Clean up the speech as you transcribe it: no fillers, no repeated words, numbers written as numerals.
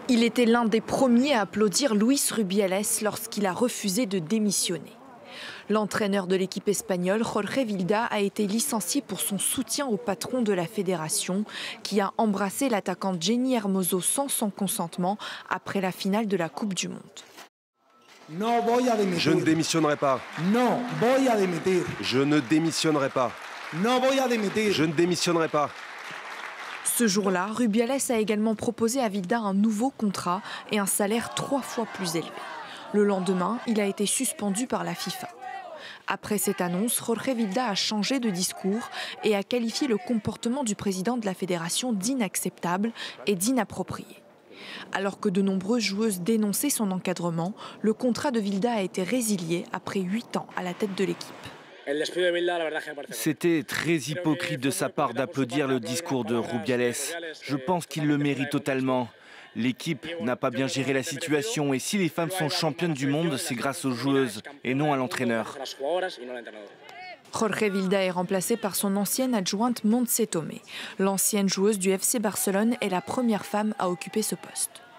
Il était l'un des premiers à applaudir Luis Rubiales lorsqu'il a refusé de démissionner. L'entraîneur de l'équipe espagnole, Jorge Vilda, a été licencié pour son soutien au patron de la fédération, qui a embrassé l'attaquante Jenny Hermoso sans son consentement après la finale de la Coupe du Monde. Je ne démissionnerai pas. Je ne démissionnerai pas. Je ne démissionnerai pas. Ce jour-là, Rubiales a également proposé à Vilda un nouveau contrat et un salaire 3 fois plus élevé. Le lendemain, il a été suspendu par la FIFA. Après cette annonce, Jorge Vilda a changé de discours et a qualifié le comportement du président de la fédération d'inacceptable et d'inapproprié. Alors que de nombreuses joueuses dénonçaient son encadrement, le contrat de Vilda a été résilié après 8 ans à la tête de l'équipe. C'était très hypocrite de sa part d'applaudir le discours de Rubiales. Je pense qu'il le mérite totalement. L'équipe n'a pas bien géré la situation et si les femmes sont championnes du monde, c'est grâce aux joueuses et non à l'entraîneur. Jorge Vilda est remplacé par son ancienne adjointe Montse Tomé. L'ancienne joueuse du FC Barcelone est la première femme à occuper ce poste.